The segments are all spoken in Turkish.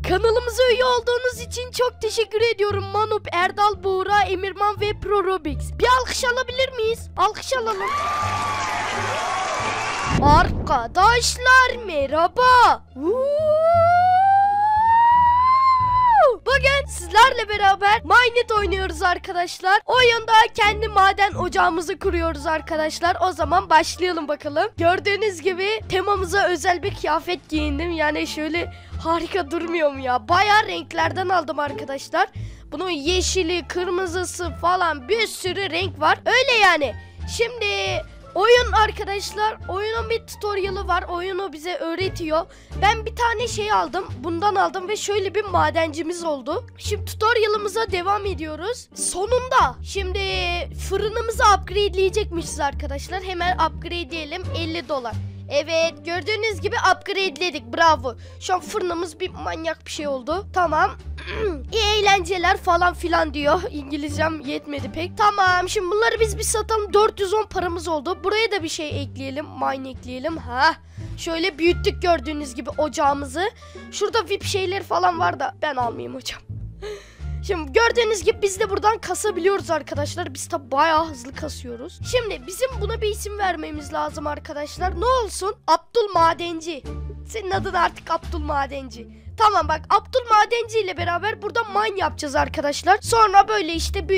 Kanalımıza üye olduğunuz için çok teşekkür ediyorum. Manup, Erdal, Buğra, Emirman ve Prorobix. Bir alkış alabilir miyiz? Alkış alalım. Arkadaşlar merhaba. Bugün sizlerle beraber Minecraft oynuyoruz arkadaşlar. Oyunda kendi maden ocağımızı kuruyoruz arkadaşlar. O zaman başlayalım bakalım. Gördüğünüz gibi temamıza özel bir kıyafet giyindim. Yani şöyle harika durmuyor mu ya? Bayağı renklerden aldım arkadaşlar. Bunun yeşili, kırmızısı falan bir sürü renk var. Öyle yani. Şimdi oyun arkadaşlar, oyunun bir tutorial'ı var. Oyunu bize öğretiyor. Ben bir tane şey aldım. Bundan aldım ve şöyle bir madencimiz oldu. Şimdi tutorial'ımıza devam ediyoruz. Sonunda şimdi fırınımızı upgradeleyecekmişiz arkadaşlar. Hemen upgradeleyelim. $50. Evet, gördüğünüz gibi upgradeledik. Bravo. Şu an fırınımız bir manyak bir şey oldu. Tamam. İyi eğlenceler falan filan diyor. İngilizcem yetmedi pek. Tamam, şimdi bunları biz bir satalım. 410 paramız oldu. Buraya da bir şey ekleyelim. Mine ekleyelim. Ha. Şöyle büyüttük gördüğünüz gibi ocağımızı. Şurada VIP şeyler falan var da ben almayayım hocam. Şimdi gördüğünüz gibi biz de buradan kasabiliyoruz arkadaşlar. Biz de bayağı hızlı kasıyoruz. Şimdi bizim buna bir isim vermemiz lazım arkadaşlar. Ne olsun? Abdülmadenci. Senin adın artık Abdülmadenci. Tamam bak, Abdülmadenci ile beraber burada mine yapacağız arkadaşlar. Sonra böyle işte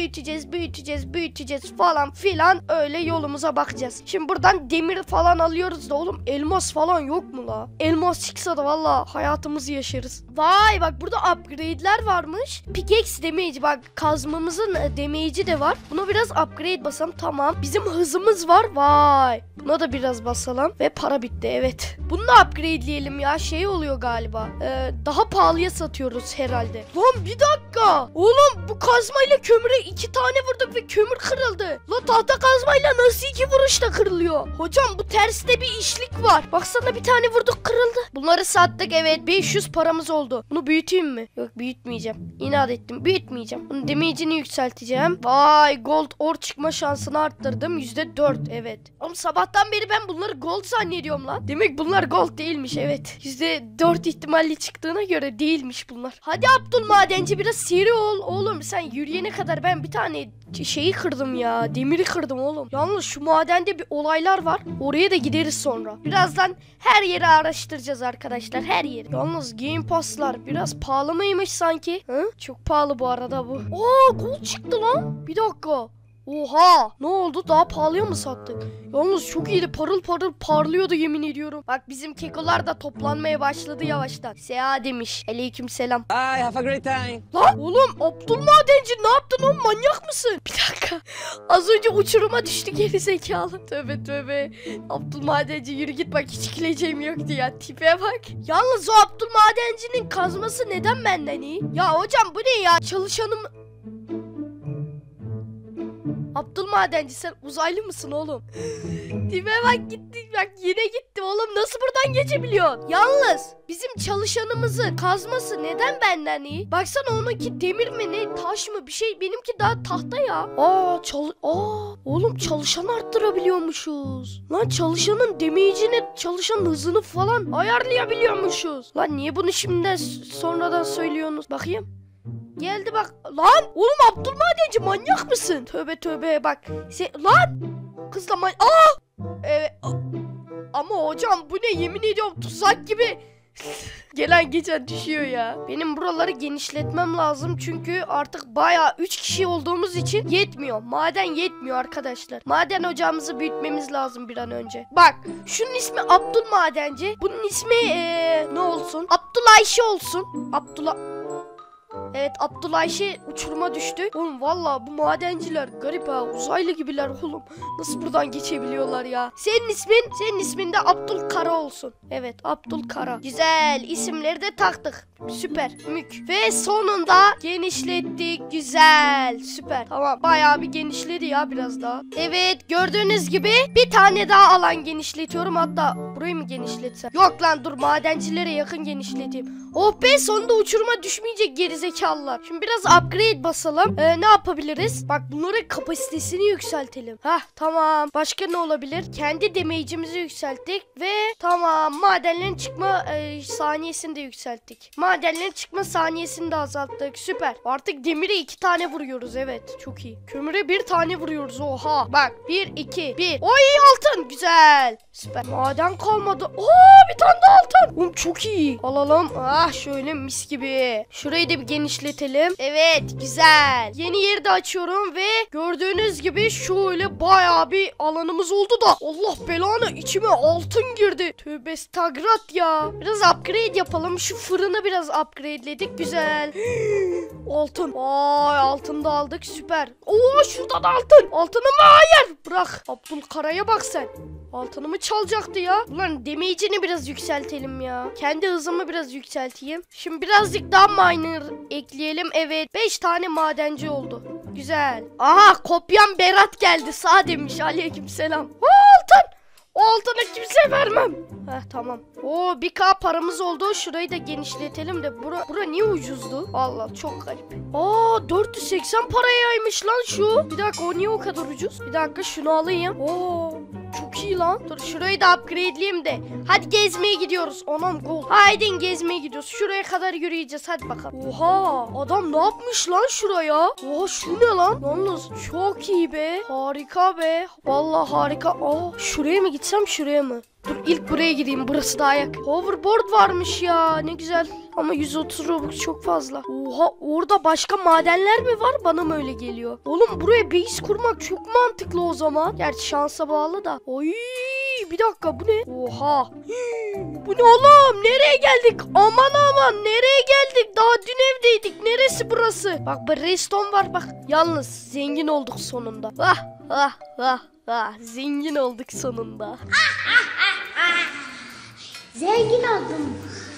büyüteceğiz falan filan, öyle yolumuza bakacağız. Şimdi buradan demir falan alıyoruz da oğlum, elmas falan yok mu la? Elmas çıksa da valla hayatımızı yaşarız. Vay bak, burada upgrade'ler varmış. Pickaxe damage, bak kazmamızın damage'i de var. Buna biraz upgrade basalım. Tamam. Bizim hızımız var. Vay. Buna da biraz basalım. Ve para bitti, evet. Bunu da upgrade'leyelim ya. Şey oluyor galiba. Daha pahalıya satıyoruz herhalde. Lan bir dakika. Oğlum bu kazmayla kömüre 2 tane vurduk ve kömür kırıldı. La tahta kazmayla nasıl 2 vuruşta kırılıyor? Hocam bu terste bir işlik var. Baksana, bir tane vurduk kırıldı. Bunları sattık, evet. 500 paramız oldu. Bunu büyüteyim mi? Yok, büyütmeyeceğim. İnat ettim. Büyütmeyeceğim. Bunun damage'ini yükselteceğim. Vay, gold ore çıkma şansını arttırdım. %4, evet. Oğlum sabahtan beri ben bunları gold zannediyorum lan. Demek bunlar gold değilmiş, evet. %4 ihtimalli çıktığına göre değilmiş bunlar. Hadi Abdülmadenci, biraz seri ol. Oğlum sen yürüyene kadar ben bir tane şeyi kırdım ya. Demiri kırdım oğlum. Yalnız şu madende bir olaylar var. Oraya da gideriz sonra. Birazdan her yeri araştıracağız arkadaşlar. Her yeri. Yalnız Game Pass'lar biraz pahalı mıymış sanki? Hı? Çok pahalı bu arada bu. Oo, gold çıktı lan. Bir dakika. Oha! Ne oldu? Daha pahalıya mı sattık? Yalnız çok iyiydi. Parıl parıl parlıyordu yemin ediyorum. Bak bizim kekolar da toplanmaya başladı yavaştan. Seha demiş. Aleykümselam. Bye, have a great time. Lan oğlum, Abdülmadenci ne yaptın oğlum? Manyak mısın? Bir dakika. Az önce uçuruma düştü geri zekalı. Tövbe tövbe. Abdülmadenci yürü git bak, hiç kileceğim yoktu ya. Tipe bak. Yalnız o Abdülmadenci'nin kazması neden benden iyi? Ya hocam bu ne ya? Çalışanım... Abdülmadenci sen uzaylı mısın oğlum? Tipe bak, gitti bak, yine gitti oğlum, nasıl buradan geçebiliyorsun? Yalnız bizim çalışanımızın kazması neden benden iyi? Baksana, onunki demir mi ne, taş mı bir şey, benimki daha tahta ya. Oğlum çalışan arttırabiliyormuşuz. Lan çalışanın damage'ini, çalışanın hızını falan ayarlayabiliyormuşuz. Lan niye bunu şimdiden sonradan söylüyorsunuz? Bakayım. Geldi bak. Lan oğlum, Abdülmadenci manyak mısın? Tövbe tövbe bak. Lan kızla evet. Ama hocam bu ne, yemin ediyorum tuzak gibi. Gelen geçen düşüyor ya. Benim buraları genişletmem lazım çünkü artık bayağı 3 kişi olduğumuz için yetmiyor. Maden yetmiyor arkadaşlar. Maden ocağımızı büyütmemiz lazım bir an önce. Bak, şunun ismi Abdülmadenci. Bunun ismi ne olsun? Abdülayşe olsun. Evet, Abdülayşe uçuruma düştü. Oğlum valla bu madenciler garip ha. Uzaylı gibiler oğlum. Nasıl buradan geçebiliyorlar ya? Senin ismin de Abdülkara olsun. Evet, Abdülkara. Güzel, isimleri de taktık. Süper, mük. Ve sonunda genişlettik. Güzel, süper. Tamam, bayağı bir genişledi ya, biraz daha. Evet, gördüğünüz gibi bir tane daha alan genişletiyorum. Hatta burayı mı genişletsem? Yok lan, dur, madencilere yakın genişleteyim. Oh be, sonunda uçuruma düşmeyecek gerizekalı. zekalılar. Şimdi biraz upgrade basalım. Ne yapabiliriz? Bak bunların kapasitesini yükseltelim. Hah tamam. Başka ne olabilir? Kendi damage'imizi yükselttik ve tamam madenlerin çıkma saniyesini de yükselttik. Madenlerin çıkma saniyesini de azalttık. Süper. Artık demire 2 tane vuruyoruz. Evet çok iyi. Kömüre 1 tane vuruyoruz. Oha. Bak 1 2 1. Oy altın. Güzel. Süper. Maden kalmadı. Bir tane daha altın. Oğlum çok iyi. Alalım. Ah şöyle mis gibi. Şurayı da bir genişletelim. Evet güzel. Yeni yeri de açıyorum ve gördüğünüz gibi şöyle bayağı bir alanımız oldu da. Allah belanı içime altın girdi. Tövbe estağfurullah ya. Biraz upgrade yapalım. Şu fırını biraz upgrade'ledik. Güzel. Altın. Vay altın da aldık. Süper. Oo şurada da altın. Altınım hayır. Bırak. Abdülkara'ya bak sen. Altınımı çalacaktı ya. Ulan damage'ini biraz yükseltelim ya. Kendi hızımı biraz yükselteyim. Şimdi birazcık daha miner ekleyelim. Evet 5 tane madenci oldu. Güzel. Aha kopyam Berat geldi. Sağ demiş. Aleykümselam. Altın. O altını kimseye vermem. Heh tamam. Oo 1K paramız oldu. Şurayı da genişletelim de. Bura niye ucuzdu? Allah çok garip. 480 parayaymış lan şu. Bir dakika o niye o kadar ucuz? Bir dakika şunu alayım. Çok iyi lan. Dur şurayı da upgradeleyeyim de. Hadi gezmeye gidiyoruz. Anam gold. Haydi gezmeye gidiyoruz. Şuraya kadar yürüyeceğiz. Hadi bakalım. Oha adam ne yapmış lan şuraya? Oha şu ne lan? Yalnız çok iyi be. Harika be. Vallahi harika. Şuraya mı gitsem şuraya mı? Dur ilk buraya gireyim. Burası daha yakın. Hoverboard varmış ya. Ne güzel. Ama 130 Robux çok fazla. Oha orada başka madenler mi var? Bana mı öyle geliyor? Oğlum buraya base kurmak çok mantıklı o zaman. Gerçi şansa bağlı da. Oy bir dakika bu ne? Oha. Bu ne oğlum? Nereye geldik? Aman nereye geldik? Daha dün evdeydik. Neresi burası? Bak redstone var bak. Yalnız zengin olduk sonunda. Zengin olduk sonunda. Zengin oldum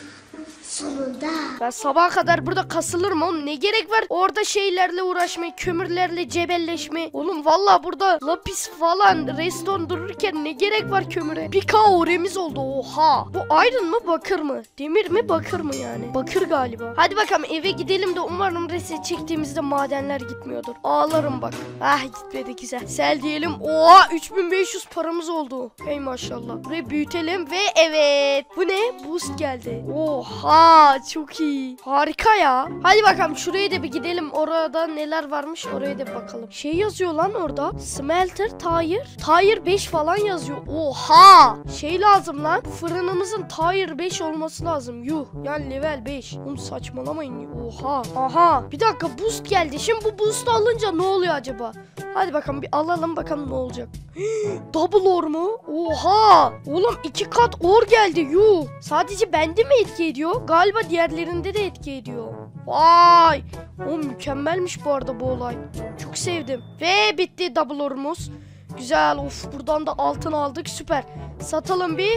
sonunda. Ben sabaha kadar burada kasılırım oğlum. Ne gerek var orada şeylerle uğraşmaya, kömürlerle cebelleşmeye. Oğlum vallahi burada lapis falan redstone dururken ne gerek var kömüre? 1K oremiz oldu oha. Bu iron mı bakır mı? Demir mi bakır mı yani? Bakır galiba. Hadi bakalım eve gidelim de umarım reset çektiğimizde madenler gitmiyordur. Ağlarım bak. Gitmedi güzel. Sel diyelim. Oha 3500 paramız oldu. Hey maşallah. Burayı büyütelim ve evet. Bu ne? Boost geldi. Oha çok iyi. Harika ya. Hadi bakalım şuraya da bir gidelim. Orada neler varmış oraya da bir bakalım. Şey yazıyor lan orada. Smelter, tire 5 falan yazıyor. Oha. Şey lazım lan. Fırınımızın tire 5 olması lazım. Yuh. Yani level 5. Oğlum saçmalamayın. Oha. Aha. Bir dakika boost geldi. Şimdi bu boost'u alınca ne oluyor acaba? Hadi bakalım bir alalım bakalım ne olacak. Double ore mu? Oha. Oğlum 2 kat ore geldi. Yuh. Sadece bende mi etki ediyor? Galiba diğerlerinde de etki ediyor. Vay. O mükemmelmiş bu arada bu olay. Çok sevdim. Ve bitti double ore'umuz. Güzel. Of buradan da altın aldık. Süper. Satalım bir.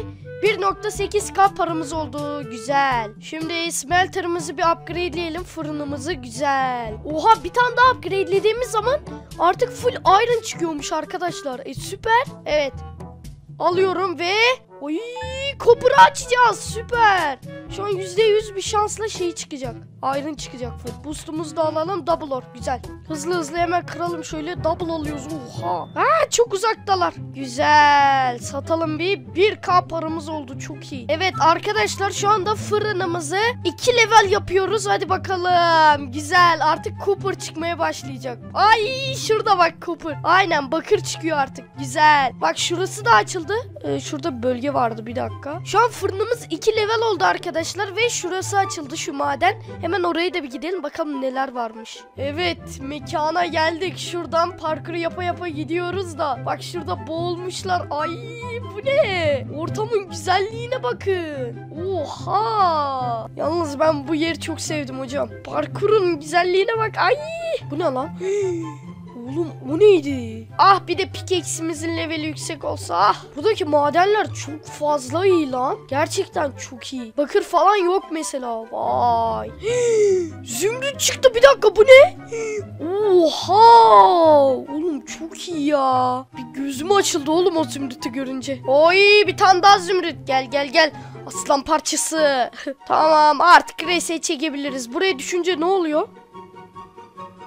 1.8K paramız oldu. Güzel. Şimdi smelter'ımızı bir upgrade'leyelim. Fırınımızı güzel. Oha bir tane daha upgrade'lediğimiz zaman artık full iron çıkıyormuş arkadaşlar. Süper. Evet. Alıyorum ve oy copper'ı açacağız. Süper. Şu an %100 bir şansla şey çıkacak. Iron çıkacak full. Boost'umuzu da alalım. Double ore. Güzel. Hızlı hemen kıralım şöyle. Double alıyoruz. Oha. Çok uzaktalar. Güzel. Satalım bir. 1K paramız oldu. Çok iyi. Evet arkadaşlar şu anda fırınımızı 2 level yapıyoruz. Hadi bakalım. Güzel. Artık copper çıkmaya başlayacak. Ay şurada bak copper. Aynen bakır çıkıyor artık. Güzel. Bak şurası da açıldı. Şurada bölge vardı bir dakika. Şu an fırınımız 2 level oldu arkadaşlar ve şurası açıldı şu maden. Hemen oraya da bir gidelim bakalım neler varmış. Evet mekana geldik. Şuradan parkuru yapa gidiyoruz da. Bak şurada boğulmuşlar. Ay bu ne? Ortamın güzelliğine bakın. Oha. Yalnız ben bu yeri çok sevdim hocam. Parkurun güzelliğine bak. Ay bu ne lan? Oğlum o neydi? Bir de pickaxe'imizin leveli yüksek olsa. Buradaki madenler çok fazla iyi lan. Gerçekten çok iyi. Bakır falan yok mesela. Vay. Zümrüt çıktı bir dakika bu ne? Oha. Oğlum çok iyi ya. Bir gözüm açıldı oğlum o zümrütü görünce. Oy bir tane daha zümrüt. Gel. Aslan parçası. Tamam artık reset çekebiliriz. Buraya düşünce ne oluyor?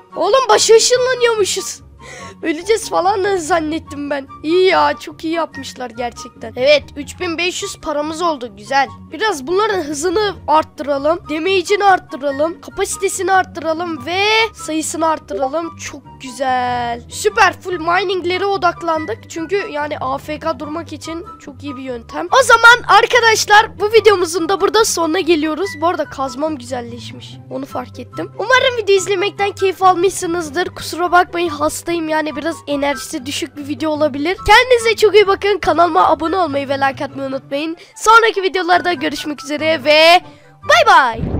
Oğlum başı ışınlanıyormuşuz. Öleceğiz falan da zannettim ben. İyi ya, çok iyi yapmışlar gerçekten. Evet, 3500 paramız oldu, güzel. Biraz bunların hızını arttıralım. Damage'ini arttıralım. Kapasitesini arttıralım ve sayısını arttıralım. Çok güzel. Süper, full mininglere odaklandık. Çünkü yani AFK durmak için çok iyi bir yöntem. O zaman arkadaşlar bu videomuzun da burada sonuna geliyoruz. Bu arada kazmam güzelleşmiş. Onu fark ettim. Umarım video izlemekten keyif almışsınızdır. Kusura bakmayın, hastayım yani, biraz enerjisi düşük bir video olabilir. Kendinize çok iyi bakın. Kanalıma abone olmayı ve like atmayı unutmayın. Sonraki videolarda görüşmek üzere ve bay bay.